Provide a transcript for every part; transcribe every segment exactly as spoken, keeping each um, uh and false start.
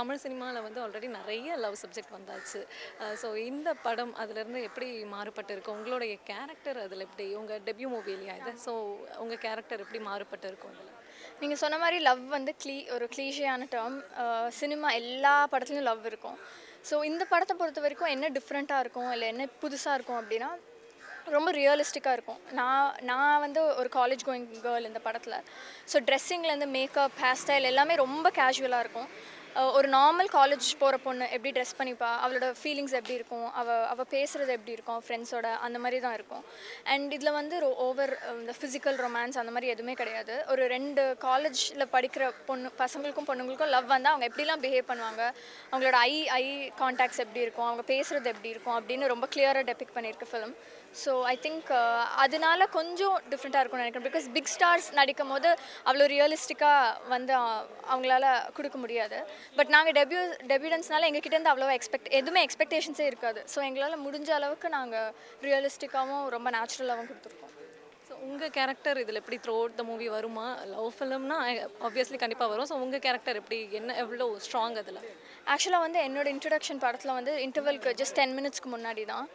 தமிழ் சினிமாவில் வந்து ஆல்ரெடி நிறைய லவ் சப்ஜெக்ட் வந்தாச்சு. ஸோ இந்த படம் அதிலேருந்து எப்படி மாறுபட்டு இருக்கு? உங்களுடைய கேரக்டர் அதில் எப்படி? உங்கள் டெபியூ மூவி இல்லையா இது? ஸோ உங்கள் கேரக்டர் எப்படி மாறுபட்டு இருக்கும் அதில்? நீங்கள் சொன்ன மாதிரி லவ் வந்து க்ளீ ஒரு க்ளீஷியான டேர்ம். சினிமா எல்லா படத்துலையும் லவ் இருக்கும். ஸோ இந்த படத்தை பொறுத்த வரைக்கும் என்ன டிஃப்ரெண்ட்டாக இருக்கும் இல்லை என்ன புதுசாக இருக்கும் அப்படின்னா ரொம்ப ரியலிஸ்டிக்காக இருக்கும். நான் நான் வந்து ஒரு காலேஜ் கோயிங் கேர்ள் இந்த படத்தில். ஸோ ட்ரெஸ்ஸிங்லேருந்து மேக்கப், ஹேர் ஸ்டைல் எல்லாமே ரொம்ப கேஷுவலாக இருக்கும். ஒரு நார்மல் காலேஜ் போகிற பொண்ணு எப்படி ட்ரெஸ் பண்ணிப்பா, அவளோட ஃபீலிங்ஸ் எப்படி இருக்கும், அவள் அவள் பேசுகிறது எப்படி இருக்கும் ஃப்ரெண்ட்ஸோட, அந்த மாதிரி தான் இருக்கும். அண்ட் இதில் வந்து ஓவர் இந்த ஃபிசிக்கல் ரொமான்ஸ் அந்த மாதிரி எதுவுமே கிடையாது. ஒரு ரெண்டு காலேஜில் படிக்கிற பொண்ணு பசங்களுக்கும் பொண்ணுங்களுக்கும் லவ் வந்து அவங்க எப்படிலாம் பிஹேவ் பண்ணுவாங்க, அவங்களோட ஐ ஐ கான்டாக்ட்ஸ் எப்படி இருக்கும், அவங்க பேசுகிறது எப்படி இருக்கும் அப்படின்னு ரொம்ப கிளியராக டெபிக் பண்ணியிருக்கு ஃபிலிம். ஸோ ஐ திங்க் அதனால கொஞ்சம் டிஃப்ரெண்ட்டாக இருக்கும்னு நினைக்கிறேன். பிகாஸ் பிக் ஸ்டார்ஸ் நடிக்கும் போது அவ்வளோ ரியலிஸ்டிக்காக வந்து அவங்களால கொடுக்க முடியாது. பட் நாங்கள் டெபியூ டெபியூடன்ஸ்னால எங்ககிட்டேருந்து அவ்வளோவா எக்ஸ்பெக்ட் எதுவுமே எக்ஸ்பெக்டேஷன்ஸே இருக்காது. ஸோ எங்களால் முடிஞ்ச அளவுக்கு நாங்கள் ரியலிஸ்டிக்காகவும் ரொம்ப நேச்சுரலாகவும் கொடுத்துருக்கோம். ஸோ உங்கள் கேரக்டர் இதில் எப்படி த்ரூ அவுட் த மூவி வருமா? லவ் ஃபிலிம்னா ஆப்வியஸ்லி கண்டிப்பாக வரும். ஸோ உங்கள் கேரக்டர் எப்படி, என்ன எவ்வளோ ஸ்ட்ராங் அதில்? ஆக்சுவலாக வந்து என்னோட இன்ட்ரடக்ஷன் படத்தில் வந்து இன்டர்வல்க்கு ஜஸ்ட் டென் மினிட்ஸ்க்கு முன்னாடி தான்.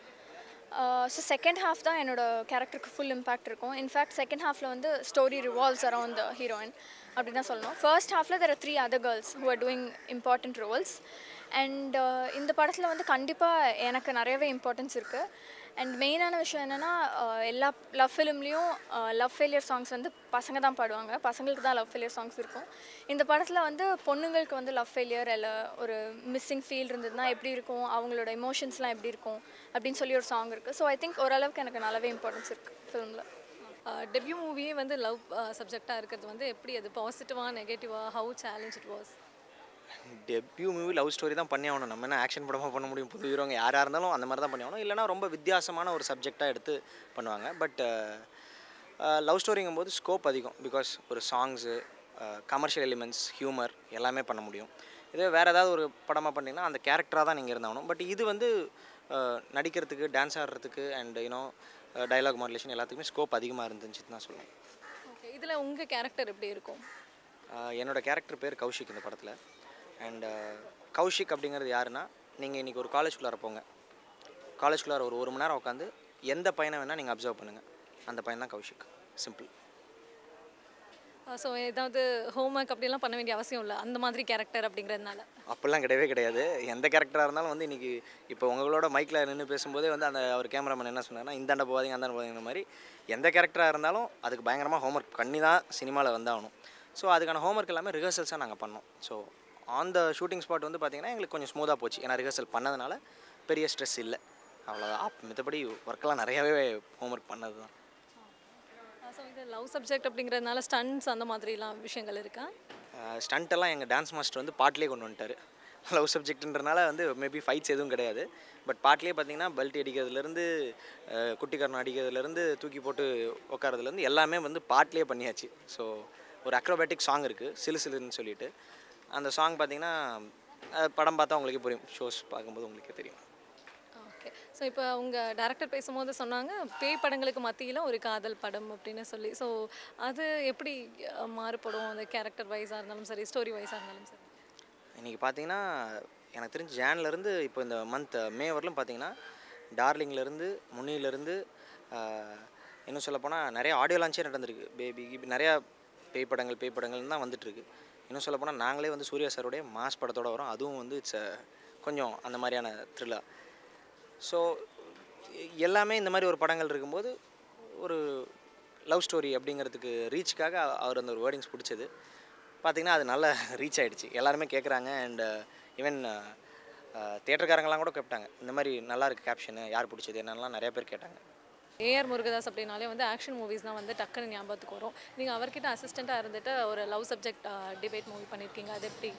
ஸோ செகண்ட் ஹாஃப் தான் என்னோட கேரக்டருக்கு ஃபுல் இம்பேக்ட் இருக்கும். இன்ஃபேக்ட் செகண்ட் ஹாஃபில் வந்து story revolves around the heroine அப்படி தான் சொல்லணும். ஃபர்ஸ்ட் ஹாஃபில் there are three other girls who are doing important roles. And இந்த படத்தில் வந்து கண்டிப்பாக எனக்கு நிறையவே இம்பார்ட்டன்ஸ் இருக்குது. அண்ட் மெயினான விஷயம் என்னென்னா எல்லா லவ் ஃபிலிம்லேயும் லவ் ஃபெயிலியர் சாங்ஸ் வந்து பசங்க தான் பாடுவாங்க, பசங்களுக்கு தான் லவ் ஃபெயிலியர் சாங்ஸ் இருக்கும். இந்த படத்தில் வந்து பொண்ணுங்களுக்கு வந்து லவ் ஃபெயிலியர் இல்லை ஒரு மிஸ்ஸிங் ஃபீல் இருந்ததுன்னா எப்படி இருக்கும், அவங்களோட எமோஷன்ஸ்லாம் எப்படி இருக்கும் அப்படின்னு சொல்லி ஒரு சாங் இருக்குது. ஸோ ஐ திங்க் ஓரளவுக்கு எனக்கு நல்லாவே இம்பார்ட்டன்ஸ் இருக்குது ஃபிலிமில். டெபியூ மூவியே வந்து லவ் சப்ஜெக்டாக இருக்கிறது வந்து எப்படி, அது பாசிட்டிவாக நெகட்டிவாக, how challenge it was? Debut movie love story தான் பண்ணி ஆகணும். நம்ம என்ன ஆக்ஷன் படமாக பண்ண முடியும்? புது ஹீரோங்க யாராக இருந்தாலும் அந்த மாதிரி தான் பண்ணி ஆகணும். இல்லைனா ரொம்ப வித்தியாசமான ஒரு சப்ஜெக்டாக எடுத்து பண்ணுவாங்க. பட் லவ் ஸ்டோரிங்கும் போது ஸ்கோப் அதிகம். பிகாஸ் ஒரு சாங்ஸு, கமர்ஷியல் எலிமெண்ட்ஸ், ஹியூமர் எல்லாமே பண்ண முடியும். இதே வேறு ஏதாவது ஒரு படமாக பண்ணிங்கன்னா அந்த கேரக்டராக தான் நீங்கள் இருந்தாகணும். பட் இது வந்து நடிக்கிறதுக்கு, டான்ஸ் ஆடுறதுக்கு அண்ட் யூனோ டைலாக் மாடுலேஷன் எல்லாத்துக்குமே ஸ்கோப் அதிகமாக இருந்துச்சுன்னு தான் சொல்லுவேன். ஓகே, இதில் உங்கள் கேரக்டர் எப்படி இருக்கும்? என்னோடய கேரக்டர் பேர் கௌஷிக் இந்த படத்தில். அண்ட் கௌஷிக் அப்படிங்கிறது யாருன்னா, நீங்கள் இன்றைக்கி ஒரு காலேஜ்குள்ளார போங்க, காலேஜ்குள்ளார ஒரு ஒரு மணி நேரம் உட்காந்து எந்த பையனை வேணால் நீங்கள் அப்சர்வ் பண்ணுங்கள், அந்த பையன் தான் கௌஷிக். சிம்பிள். ஸோ ஏதாவது ஹோம்ஒர்க் அப்படிலாம் பண்ண வேண்டிய அவசியம் இல்லை அந்த மாதிரி கேரக்டர் அப்படிங்கிறதுனால? அப்படிலாம் கிடையவே கிடையாது. எந்த கேரக்டராக இருந்தாலும் வந்து இன்றைக்கி இப்போ உங்களோட மைக்கில் நின்று பேசும்போதே வந்து அந்த ஒரு கேமராமேன் என்ன சொன்னார்னா, இந்தாண்ட போகாதீங்க அந்தாண்ட போகாதீங்கிற மாதிரி எந்த கேரக்டராக இருந்தாலும் அதுக்கு பயங்கரமாக ஹோம்ஒர்க் பண்ணி தான் சினிமாவில் வந்தாகணும். ஸோ அதுக்கான ஹோம்ஒர்க் எல்லாமே ரிஹர்சல்ஸாக நாங்கள் பண்ணோம். So on the shooting spot வந்து பார்த்திங்கன்னா எங்களுக்கு கொஞ்சம் ஸ்மூத்தாக போச்சு. ஏன்னா ரிஹர்சல் பண்ணதுனால பெரிய ஸ்ட்ரெஸ் இல்லை, அவ்வளோதான். மற்றபடி ஒர்க்கெல்லாம் நிறையாவே ஹோம்ஒர்க் பண்ணது தான். ஸோ இது லவ் சப்ஜெக்ட் அப்படிங்கிறதுனால ஸ்டண்ட்ஸ் அந்த மாதிரிலாம் விஷயங்கள் இருக்கா? ஸ்டண்ட்டெல்லாம் எங்கள் டான்ஸ் மாஸ்டர் வந்து பாட்டிலே கொண்டு வந்துட்டார். லவ் சப்ஜெக்ட்ன்றனால வந்து மேபி ஃபைட்ஸ் எதுவும் கிடையாது. பட் பாட்டிலே பார்த்திங்கன்னா பெல்ட் அடிக்கிறதுலேருந்து, குட்டிக்காரன் அடிக்கிறதுலேருந்து, தூக்கி போட்டு உட்காரதுலேருந்து எல்லாமே வந்து பாட்டிலே பண்ணியாச்சு. ஸோ ஒரு அக்ரோபேட்டிக் சாங் இருக்குது, சிலு சிலுன்னு சொல்லிட்டு. அந்த சாங் பார்த்திங்கன்னா படம் பார்த்தா உங்களுக்கே புரியும், ஷோஸ் பார்க்கும்போது உங்களுக்கே தெரியும். ஓகே, ஸோ இப்போ உங்கள் டேரக்டர் பேசும்போது சொன்னாங்க பேய் படங்களுக்கு மத்தியில் ஒரு காதல் படம் அப்படின்னு சொல்லி. ஸோ அது எப்படி மாறுபடும், அந்த கேரக்டர் வைஸாக இருந்தாலும் சரி, ஸ்டோரி வைஸாக இருந்தாலும் சரி? இன்றைக்கி பார்த்தீங்கன்னா எனக்கு தெரிஞ்சு ஜான்லேருந்து இப்போ இந்த மந்த் மே வரலும் பார்த்தீங்கன்னா டார்லிங்லேருந்து, முனியிலேருந்து, இன்னும் சொல்லப்போனால் நிறைய ஆடியோ லான்ச்சே நடந்திருக்கு. பேபி இப்படி நிறையா பேய் படங்கள் பேய் படங்கள் தான் வந்துட்டுருக்கு. இன்னும் சொல்லப்போனால் நாங்களே வந்து சூர்யா சாருடைய மாஸ் படத்தோடு வரோம். அதுவும் வந்து இட்ஸ் கொஞ்சம் அந்த மாதிரியான த்ரில்லர். ஸோ எல்லாமே இந்த மாதிரி ஒரு படங்கள் இருக்கும்போது ஒரு லவ் ஸ்டோரி அப்படிங்கிறதுக்கு ரீச்சுக்காக அவர் அந்த ஒரு வேர்டிங்ஸ் பிடிச்சது பார்த்திங்கன்னா அது நல்லா ரீச் ஆகிடுச்சு. எல்லாருமே கேட்குறாங்க. அண்ட் ஈவன் தியேட்டர்காரங்களாம் கூட கேட்டாங்க, இந்த மாதிரி நல்லா இருக்குது கேப்ஷனு, யார் பிடிச்சது என்னென்னலாம் நிறைய பேர் கேட்டாங்க. ஏஆர் முருகதாஸ் அப்படின்னாலே வந்து ஆக்ஷன் மூவிஸ் தான் வந்து டக்குன்னு ஞாபகத்துக்கு வரும். நீங்கள் அவர்கிட்ட அசிஸ்டண்ட்டாக இருந்துட்டு ஒரு லவ் சப்ஜெக்ட் டிபேட் மூவி பண்ணியிருக்கீங்க, அது எப்படி?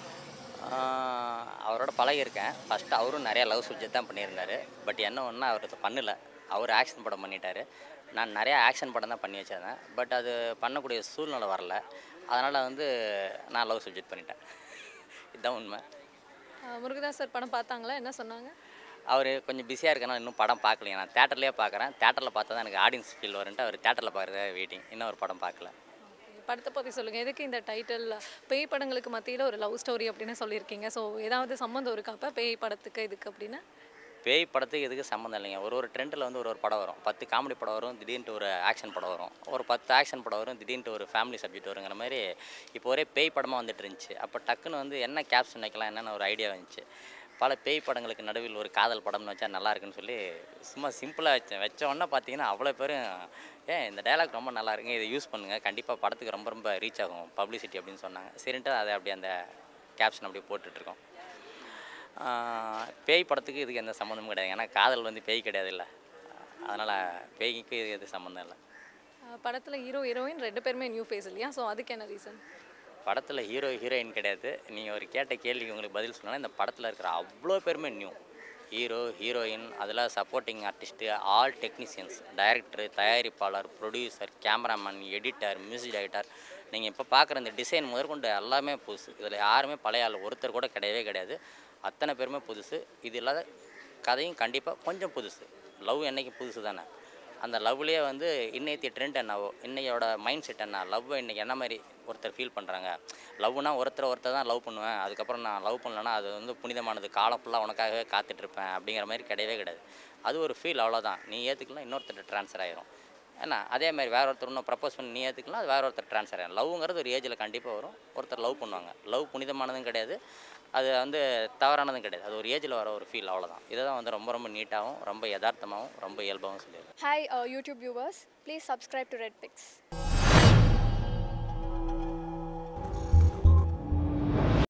அவரோட பழகியிருக்கேன். ஃபஸ்ட்டு அவரும் நிறையா லவ் சப்ஜெக்ட் தான் பண்ணியிருந்தார். பட் என்ன ஒன்றா அவர் பண்ணலை, அவர் ஆக்ஷன் படம் பண்ணிட்டார். நான் நிறையா ஆக்ஷன் படம் தான் பண்ணி வச்சிருந்தேன். பட் அது பண்ணக்கூடிய சூழ்நிலை வரல, அதனால் வந்து நான் லவ் சப்ஜெக்ட் பண்ணிட்டேன். இதுதான் உண்மை. முருகதாஸ் சார் படம் பார்த்தாங்களா, என்ன சொன்னாங்க? அவர் கொஞ்சம் பிஸியாக இருக்கனால இன்னும் படம் பார்க்கலையே. நான் தேட்டர்லேயே பார்க்குறேன். தேட்டரில் பார்த்தா தான் எனக்கு ஆடியன்ஸ் ஃபீல் வருன்ட்டு அவர் தேட்டரில் பார்க்குறத வெயிட்டிங். இன்னும் ஒரு படம் பார்க்கல. படத்தை பற்றி சொல்லுங்கள். எதுக்கு இந்த டைட்டில் பேய் படங்களுக்கு மத்தியில் ஒரு லவ் ஸ்டோரி அப்படின்னு சொல்லியிருக்கீங்க. ஸோ ஏதாவது சம்மந்தம் இருக்கா அப்போ பேய் படத்துக்கு இதுக்கு அப்படின்னு? பேய் படத்துக்கு எதுக்கு சம்மந்தம் இல்லைங்க. ஒரு ஒரு ட்ரெண்டில் வந்து ஒரு ஒரு படம் வரும். பத்து காமெடி படம் வரும், திடீர்னு ஒரு ஆக்ஷன் படம் வரும். ஒரு பத்து ஆக்ஷன் படம் வரும், திடீர்னு ஒரு ஃபேமிலி சப்ஜெக்ட் வருங்கிற மாதிரி இப்போ ஒரே பேய் படமாக வந்துட்டு இருந்துச்சு. அப்போ டக்குன்னு வந்து என்ன கேப்ஷன் வைக்கலாம் என்னென்னு ஒரு ஐடியா வந்துச்சு. பல பேய் படங்களுக்கு நடுவில் ஒரு காதல் படம்னு வச்சா நல்லா இருக்குன்னு சொல்லி சும்மா சிம்பிளாக வச்சேன். வச்ச உடனே பார்த்தீங்கன்னா அவ்வளோ பேரும் ஏன் இந்த டைலாக் ரொம்ப நல்லா இருக்குங்க, இதை யூஸ் பண்ணுங்கள், கண்டிப்பாக படத்துக்கு ரொம்ப ரொம்ப ரீச் ஆகும் பப்ளிசிட்டி அப்படின்னு சொன்னாங்க. சரின்ட்டு அதை அப்படி அந்த கேப்ஷன் அப்படியே போட்டுட்ருக்கோம். பேய் படத்துக்கு இதுக்கு எந்த சம்மந்தமும் கிடையாது. ஏன்னா காதல் வந்து பேய் கிடையாது இல்லை, அதனால் பேய்க்கு இது எது சம்மந்தம் இல்லை. படத்தில் ஹீரோ ஹீரோயின் ரெண்டு பேருமே நியூ ஃபேஸ் இல்லையா? ஸோ அதுக்கு என்ன ரீசன்? படத்தில் ஹீரோ ஹீரோயின் கிடையாது. நீங்கள் ஒரு கேட்ட கேள்விக்கு உங்களுக்கு பதில் சொன்னால் இந்த படத்தில் இருக்கிற அவ்வளோ பேருமே நியூ. ஹீரோ ஹீரோயின், அதில் supporting artist, all technicians, director, தயாரிப்பாளர், producer, cameraman, editor, music director, நீங்கள் இப்போ பார்க்குற இந்த டிசைன் முதற்கொண்டு எல்லாமே புதுசு. இதில் யாருமே பழைய ஆள் ஒருத்தர் கூட கிடையவே கிடையாது. அத்தனை பேருமே புதுசு. இது இல்லாத கதையும் கண்டிப்பாக கொஞ்சம் புதுசு. லவ் என்றைக்கு புதுசு தானே. அந்த லவ்லேயே வந்து இன்னைக்கு ட்ரெண்ட் என்னவோ, இன்னையோட மைண்ட் செட் என்ன, லவ் இன்றைக்கி என்ன மாதிரி ஒருத்தர் ஃபீல் பண்ணுறாங்க. லவ்னா ஒருத்தர் ஒருத்தர் தான் லவ் பண்ணுவேன், அதுக்கப்புறம் நான் லவ் பண்ணலன்னா அது வந்து புனிதமானது, காலம் ஃபுல்லாக உனக்காகவே காத்துட்ருப்பேன் அப்படிங்கிற மாதிரி கிடையவே கிடையாது. அது ஒரு ஃபீல், அவ்வளோதான். நீ ஏற்றுக்கலாம், இன்னொருத்தர் ட்ரான்ஸ்ஃபர் ஆகிரும். ஏன்னா அதே மாதிரி வேற ஒருத்தர் இன்னும் ப்ரப்போஸ் பண்ணி நீ ஏற்றுக்கலாம், அது வேற ஒருத்தர் ட்ரான்ஸ்ஃபர் ஆகிடும். லவ்ங்கிறது ஒரு ஏஜில் கண்டிப்பாக வரும். ஒருத்தர் லவ் பண்ணுவாங்க. லவ் புனிதமானதும் கிடையாது, அது வந்து தவறானதும் கிடையாது. அது ஒரு ஏஜில் வர ஒரு ஃபீல், அவ்வளோதான். இதை தான் வந்து ரொம்ப ரொம்ப நீட்டாகவும் ரொம்ப யதார்த்தமாகவும் ரொம்ப இயல்பாகவும் சொல்லிடுறேன். Hi uh, YouTube viewers, please subscribe to Red Pix.